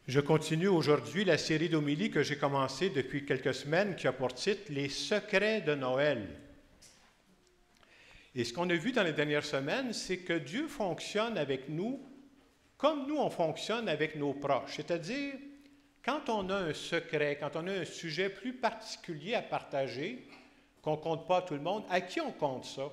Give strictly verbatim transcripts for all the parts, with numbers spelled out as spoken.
Je continue aujourd'hui la série d'homélies que j'ai commencée depuis quelques semaines qui a pour titre « Les secrets de Noël ». Et ce qu'on a vu dans les dernières semaines, c'est que Dieu fonctionne avec nous comme nous on fonctionne avec nos proches. C'est-à-dire, quand on a un secret, quand on a un sujet plus particulier à partager, qu'on ne compte pas à tout le monde, à qui on compte ça?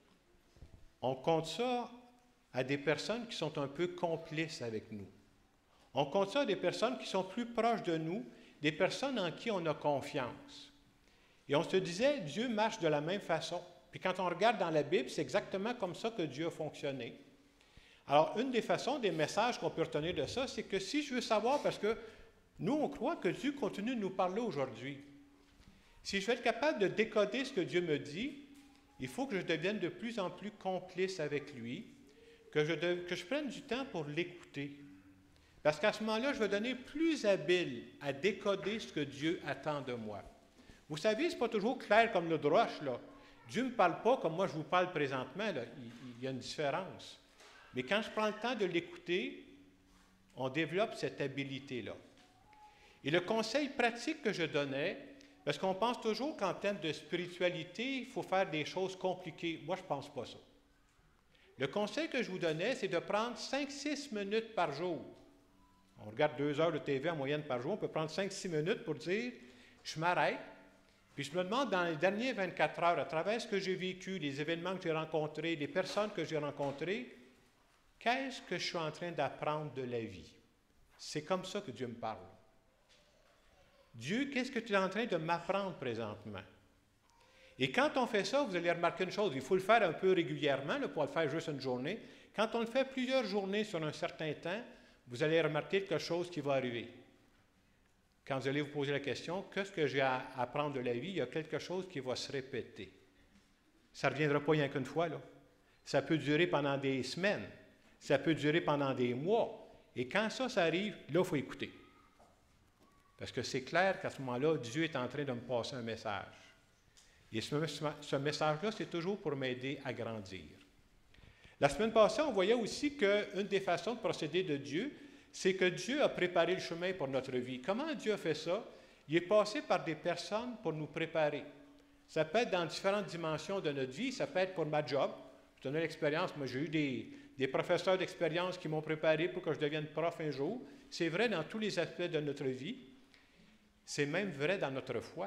On compte ça à des personnes qui sont un peu complices avec nous. On compte ça à des personnes qui sont plus proches de nous, des personnes en qui on a confiance. Et on se disait, Dieu marche de la même façon. Puis quand on regarde dans la Bible, c'est exactement comme ça que Dieu a fonctionné. Alors, une des façons, des messages qu'on peut retenir de ça, c'est que si je veux savoir, parce que nous, on croit que Dieu continue de nous parler aujourd'hui. Si je veux être capable de décoder ce que Dieu me dit, il faut que je devienne de plus en plus complice avec lui, que je, de, que je prenne du temps pour l'écouter. Parce qu'à ce moment-là, je vais devenir plus habile à décoder ce que Dieu attend de moi. Vous savez, ce n'est pas toujours clair comme le droche, là. Dieu ne me parle pas comme moi je vous parle présentement, là. Il, il y a une différence. Mais quand je prends le temps de l'écouter, on développe cette habilité-là. Et le conseil pratique que je donnais, parce qu'on pense toujours qu'en termes de spiritualité, il faut faire des choses compliquées. Moi, je ne pense pas ça. Le conseil que je vous donnais, c'est de prendre cinq à six minutes par jour. On regarde deux heures de T V en moyenne par jour, on peut prendre cinq à six minutes pour dire, je m'arrête, puis je me demande dans les dernières vingt-quatre heures, à travers ce que j'ai vécu, les événements que j'ai rencontrés, les personnes que j'ai rencontrées, qu'est-ce que je suis en train d'apprendre de la vie? C'est comme ça que Dieu me parle. Dieu, qu'est-ce que tu es en train de m'apprendre présentement? Et quand on fait ça, vous allez remarquer une chose, il faut le faire un peu régulièrement, là, pour le faire juste une journée. Quand on le fait plusieurs journées sur un certain temps, vous allez remarquer quelque chose qui va arriver. Quand vous allez vous poser la question, qu'est-ce que j'ai à apprendre de la vie? Il y a quelque chose qui va se répéter. Ça ne reviendra pas rien qu'une fois, là. Ça peut durer pendant des semaines. Ça peut durer pendant des mois. Et quand ça, ça arrive, là, il faut écouter. Parce que c'est clair qu'à ce moment-là, Dieu est en train de me passer un message. Et ce, ce message-là, c'est toujours pour m'aider à grandir. La semaine passée, on voyait aussi qu'une des façons de procéder de Dieu, c'est que Dieu a préparé le chemin pour notre vie. Comment Dieu a fait ça? Il est passé par des personnes pour nous préparer. Ça peut être dans différentes dimensions de notre vie. Ça peut être pour ma job. Je donne l'expérience. Moi, j'ai eu des, des professeurs d'expérience qui m'ont préparé pour que je devienne prof un jour. C'est vrai dans tous les aspects de notre vie. C'est même vrai dans notre foi.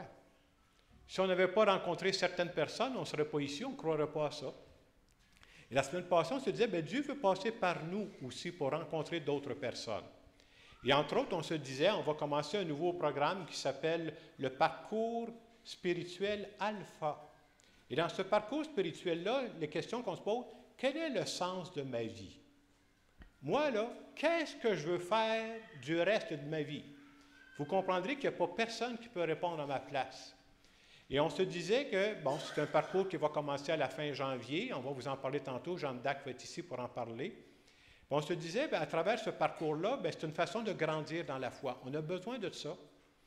Si on n'avait pas rencontré certaines personnes, on ne serait pas ici, on ne croirait pas à ça. Et la semaine passée, on se disait, bien, Dieu veut passer par nous aussi pour rencontrer d'autres personnes. Et entre autres, on se disait, on va commencer un nouveau programme qui s'appelle le parcours spirituel alpha. Et dans ce parcours spirituel-là, les questions qu'on se pose, quel est le sens de ma vie? Moi, là, qu'est-ce que je veux faire du reste de ma vie? Vous comprendrez qu'il n'y a pas personne qui peut répondre à ma place. Et on se disait que, bon, c'est un parcours qui va commencer à la fin janvier. On va vous en parler tantôt. Jean Dac va être ici pour en parler. Puis on se disait, bien, à travers ce parcours-là, bien, c'est une façon de grandir dans la foi. On a besoin de ça.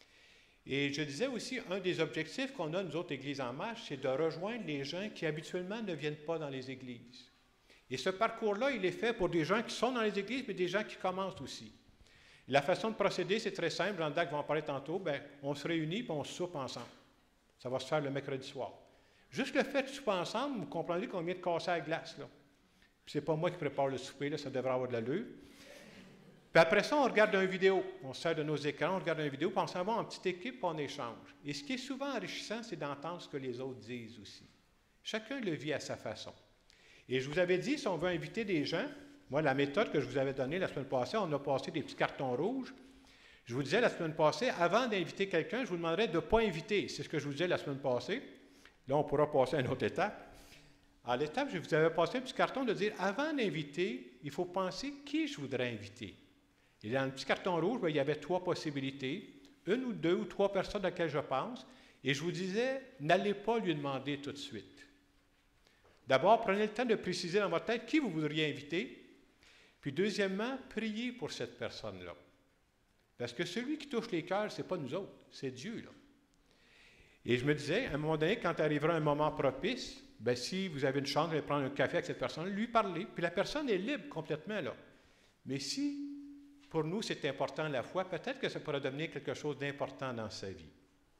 Et je disais aussi, un des objectifs qu'on a, nous autres, Églises en marche, c'est de rejoindre les gens qui habituellement ne viennent pas dans les églises. Et ce parcours-là, il est fait pour des gens qui sont dans les églises, mais des gens qui commencent aussi. La façon de procéder, c'est très simple. Jean Dac va en parler tantôt. Bien, on se réunit et on soupe ensemble. Ça va se faire le mercredi soir. Juste le fait de souper ensemble, vous comprendrez qu'on vient de casser la glace, là. Puis c'est pas moi qui prépare le souper, là, ça devrait avoir de l'allure. Puis après ça, on regarde une vidéo. On se sert de nos écrans, on regarde une vidéo, puis on s'en va en petite équipe, puis on échange. Et ce qui est souvent enrichissant, c'est d'entendre ce que les autres disent aussi. Chacun le vit à sa façon. Et je vous avais dit, si on veut inviter des gens, moi, la méthode que je vous avais donnée la semaine passée, on a passé des petits cartons rouges. Je vous disais la semaine passée, avant d'inviter quelqu'un, je vous demanderais de ne pas inviter. C'est ce que je vous disais la semaine passée. Là, on pourra passer à une autre étape. À l'étape, je vous avais passé un petit carton de dire, avant d'inviter, il faut penser qui je voudrais inviter. Et dans le petit carton rouge, bien, il y avait trois possibilités, une ou deux ou trois personnes à laquelle je pense. Et je vous disais, n'allez pas lui demander tout de suite. D'abord, prenez le temps de préciser dans votre tête qui vous voudriez inviter. Puis deuxièmement, priez pour cette personne-là. Parce que celui qui touche les cœurs, ce n'est pas nous autres, c'est Dieu, là. Et je me disais, à un moment donné, quand arrivera un moment propice, bien, si vous avez une chance d'aller prendre un café avec cette personne, lui parler, puis la personne est libre complètement, là. Mais si pour nous c'est important la foi, peut-être que ça pourrait devenir quelque chose d'important dans sa vie.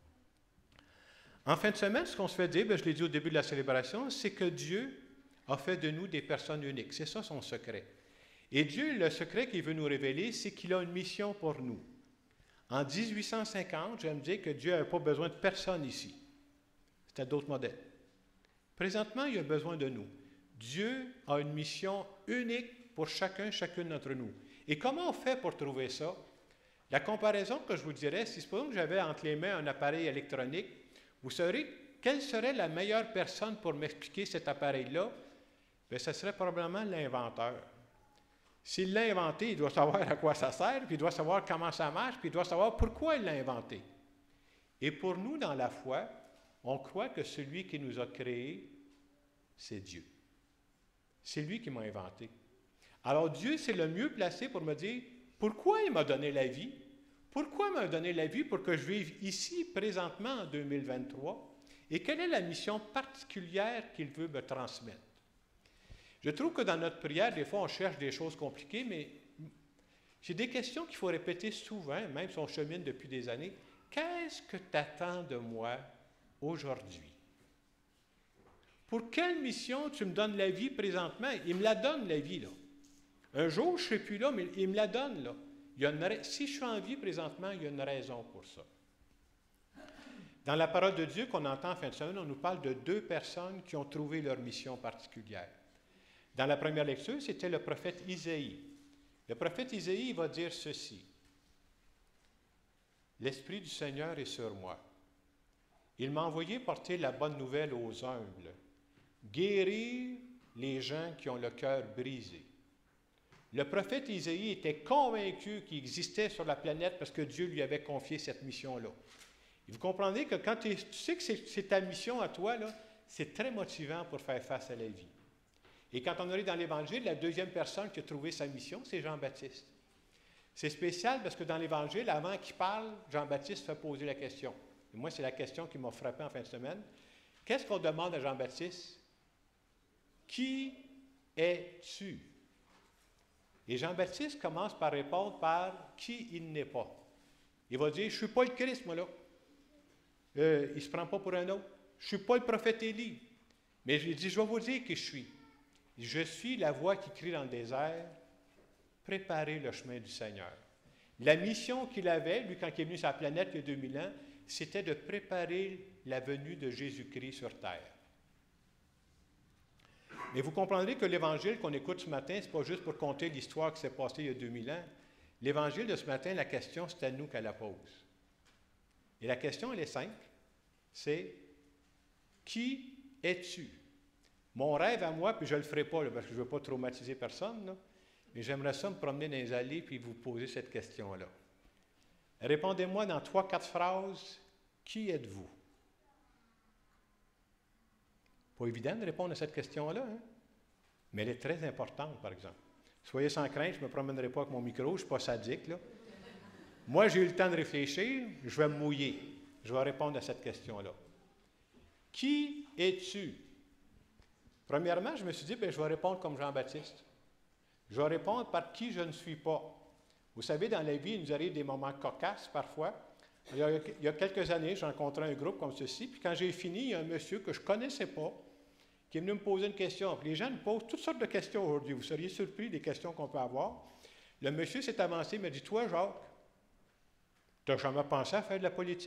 En fin de semaine, ce qu'on se fait dire, bien, je l'ai dit au début de la célébration, c'est que Dieu a fait de nous des personnes uniques. C'est ça son secret. Et Dieu, le secret qu'il veut nous révéler, c'est qu'il a une mission pour nous. En dix-huit cent cinquante, j'aime dire que Dieu n'avait pas besoin de personne ici. C'était d'autres modèles. Présentement, il a besoin de nous. Dieu a une mission unique pour chacun, chacune d'entre nous. Et comment on fait pour trouver ça? La comparaison que je vous dirais, si supposons que j'avais entre les mains un appareil électronique, vous saurez quelle serait la meilleure personne pour m'expliquer cet appareil-là? Bien, ce serait probablement l'inventeur. S'il l'a inventé, il doit savoir à quoi ça sert, puis il doit savoir comment ça marche, puis il doit savoir pourquoi il l'a inventé. Et pour nous, dans la foi, on croit que celui qui nous a créés, c'est Dieu. C'est lui qui m'a inventé. Alors Dieu, c'est le mieux placé pour me dire, pourquoi il m'a donné la vie? Pourquoi il m'a donné la vie pour que je vive ici, présentement, en deux mille vingt-trois? Et quelle est la mission particulière qu'il veut me transmettre? Je trouve que dans notre prière, des fois, on cherche des choses compliquées, mais j'ai des questions qu'il faut répéter souvent, même si on chemine depuis des années. Qu'est-ce que tu attends de moi aujourd'hui? Pour quelle mission tu me donnes la vie présentement? Il me la donne, la vie, là. Un jour, je ne serai plus là, mais il me la donne, là. Il y a une, si je suis en vie présentement, il y a une raison pour ça. Dans la parole de Dieu qu'on entend en fin de semaine, on nous parle de deux personnes qui ont trouvé leur mission particulière. Dans la première lecture, c'était le prophète Isaïe. Le prophète Isaïe va dire ceci. « L'Esprit du Seigneur est sur moi. Il m'a envoyé porter la bonne nouvelle aux humbles, guérir les gens qui ont le cœur brisé. » Le prophète Isaïe était convaincu qu'il existait sur la planète parce que Dieu lui avait confié cette mission-là. Et vous comprendrez que quand tu sais que c'est ta mission à toi, là, c'est très motivant pour faire face à la vie. Et quand on arrive dans l'Évangile, la deuxième personne qui a trouvé sa mission, c'est Jean-Baptiste. C'est spécial parce que dans l'Évangile, avant qu'il parle, Jean-Baptiste fait poser la question. Et moi, c'est la question qui m'a frappé en fin de semaine. Qu'est-ce qu'on demande à Jean-Baptiste? Qui es-tu? Et Jean-Baptiste commence par répondre par qui il n'est pas. Il va dire, je ne suis pas le Christ, moi, là. Euh, il ne se prend pas pour un autre. Je ne suis pas le prophète Élie. Mais il dit, je vais vous dire qui je suis. Je suis la voix qui crie dans le désert, préparez le chemin du Seigneur. La mission qu'il avait, lui, quand il est venu sur la planète il y a deux mille ans, c'était de préparer la venue de Jésus-Christ sur terre. Mais vous comprendrez que l'Évangile qu'on écoute ce matin, ce n'est pas juste pour conter l'histoire qui s'est passée il y a deux mille ans. L'Évangile de ce matin, la question, c'est à nous qu'elle la pose. Et la question, elle est simple. C'est « Qui es-tu? » Mon rêve à moi, puis je ne le ferai pas, là, parce que je ne veux pas traumatiser personne, là, mais j'aimerais ça me promener dans les allées puis vous poser cette question-là. Répondez-moi dans trois, quatre phrases, qui êtes-vous? Pas évident de répondre à cette question-là, hein? Mais elle est très importante, par exemple. Soyez sans crainte, je ne me promènerai pas avec mon micro, je ne suis pas sadique, là. Moi, j'ai eu le temps de réfléchir, je vais me mouiller. Je vais répondre à cette question-là. Qui es-tu? Premièrement, je me suis dit, bien, je vais répondre comme Jean-Baptiste. Je vais répondre par qui je ne suis pas. Vous savez, dans la vie, il nous arrive des moments cocasses parfois. Il y a, il y a quelques années, j'ai rencontré un groupe comme ceci, puis quand j'ai fini, il y a un monsieur que je ne connaissais pas qui est venu me poser une question. Puis les gens nous posent toutes sortes de questions aujourd'hui. Vous seriez surpris des questions qu'on peut avoir. Le monsieur s'est avancé et m'a dit, « Toi, Jacques, tu n'as jamais pensé à faire de la politique? »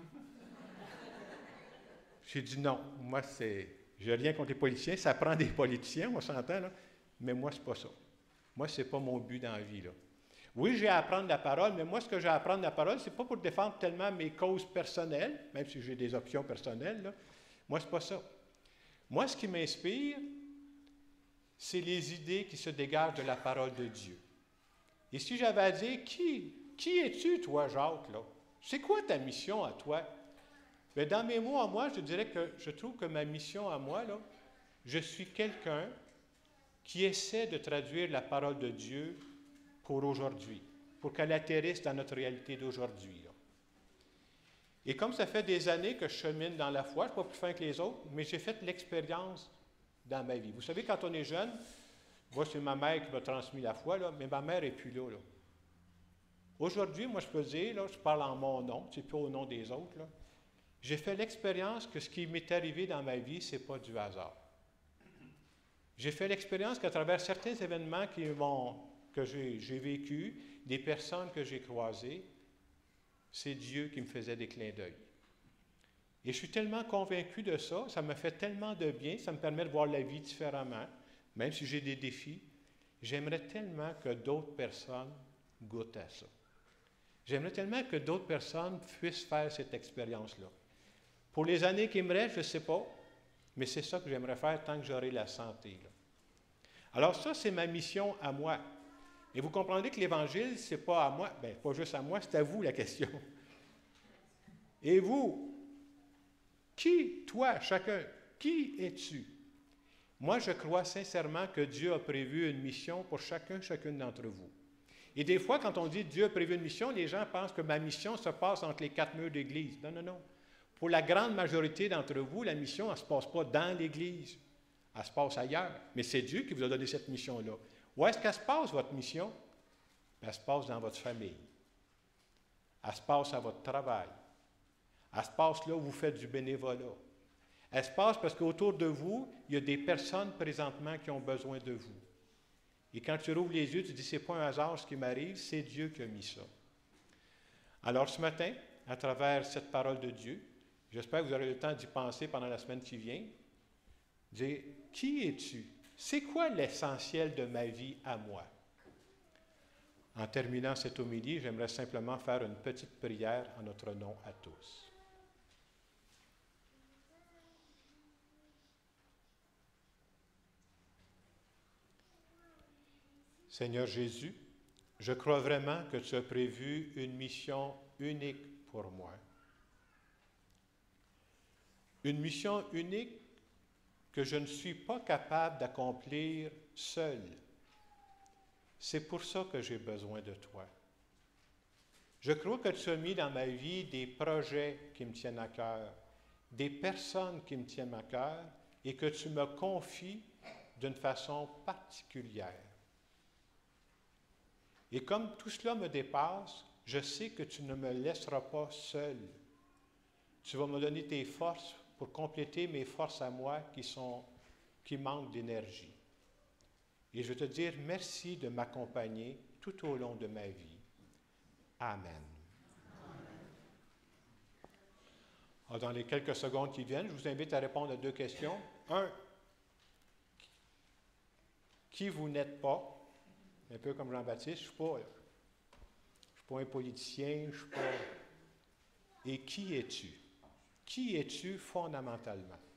J'ai dit, « Non, moi, c'est... j'ai rien contre les politiciens. Ça prend des politiciens, on s'entend, là. Mais moi, c'est pas ça. Moi, ce n'est pas mon but dans la vie, là. Oui, j'ai à apprendre la parole, mais moi, ce que j'ai à apprendre la parole, ce n'est pas pour défendre tellement mes causes personnelles, même si j'ai des options personnelles, là. Moi, ce n'est pas ça. Moi, ce qui m'inspire, c'est les idées qui se dégagent de la parole de Dieu. Et si j'avais à dire, qui, qui es-tu, toi, Jacques, là? C'est quoi ta mission à toi? Bien, dans mes mots à moi, je dirais que je trouve que ma mission à moi, là, je suis quelqu'un qui essaie de traduire la parole de Dieu pour aujourd'hui, pour qu'elle atterrisse dans notre réalité d'aujourd'hui. Là. Et comme ça fait des années que je chemine dans la foi, je ne suis pas plus fin que les autres, mais j'ai fait l'expérience dans ma vie. Vous savez, quand on est jeune, moi, c'est ma mère qui m'a transmis la foi, là, mais ma mère n'est plus là, là. Aujourd'hui, moi, je peux dire, là, je parle en mon nom, c'est pas au nom des autres, là. J'ai fait l'expérience que ce qui m'est arrivé dans ma vie, ce n'est pas du hasard. J'ai fait l'expérience qu'à travers certains événements qui m'ont, que j'ai, j'ai vécu, des personnes que j'ai croisées, c'est Dieu qui me faisait des clins d'œil. Et je suis tellement convaincu de ça, ça me fait tellement de bien, ça me permet de voir la vie différemment, même si j'ai des défis. J'aimerais tellement que d'autres personnes goûtent à ça. J'aimerais tellement que d'autres personnes puissent faire cette expérience-là. Pour les années qui me restent, je ne sais pas, mais c'est ça que j'aimerais faire tant que j'aurai la santé, là. Alors ça, c'est ma mission à moi. Et vous comprendrez que l'Évangile, ce n'est pas à moi, bien, pas juste à moi, c'est à vous la question. Et vous, qui, toi, chacun, qui es-tu? Moi, je crois sincèrement que Dieu a prévu une mission pour chacun, chacune d'entre vous. Et des fois, quand on dit Dieu a prévu une mission, les gens pensent que ma mission se passe entre les quatre murs d'Église. Non, non, non. Pour la grande majorité d'entre vous, la mission, elle ne se passe pas dans l'Église. Elle se passe ailleurs. Mais c'est Dieu qui vous a donné cette mission-là. Où est-ce qu'elle se passe, votre mission? Elle se passe dans votre famille. Elle se passe à votre travail. Elle se passe là où vous faites du bénévolat. Elle se passe parce qu'autour de vous, il y a des personnes présentement qui ont besoin de vous. Et quand tu rouvres les yeux, tu dis, c'est pas un hasard ce qui m'arrive, c'est Dieu qui a mis ça. Alors ce matin, à travers cette parole de Dieu, j'espère que vous aurez le temps d'y penser pendant la semaine qui vient, dire, qui es-tu? C'est quoi l'essentiel de ma vie à moi? En terminant cette homélie, j'aimerais simplement faire une petite prière en notre nom à tous. Seigneur Jésus, je crois vraiment que tu as prévu une mission unique pour moi. Une mission unique que je ne suis pas capable d'accomplir seul. C'est pour ça que j'ai besoin de toi. Je crois que tu as mis dans ma vie des projets qui me tiennent à cœur, des personnes qui me tiennent à cœur et que tu me confies d'une façon particulière. Et comme tout cela me dépasse, je sais que tu ne me laisseras pas seul. Tu vas me donner tes forces pour compléter mes forces à moi qui sont, qui manquent d'énergie. Et je veux te dire merci de m'accompagner tout au long de ma vie. Amen. Alors, dans les quelques secondes qui viennent, je vous invite à répondre à deux questions. Un, qui vous n'êtes pas? Un peu comme Jean-Baptiste, je ne suis pas, là. Je ne suis pas un politicien, je ne suis pas... Et qui es-tu? Qui es-tu fondamentalement?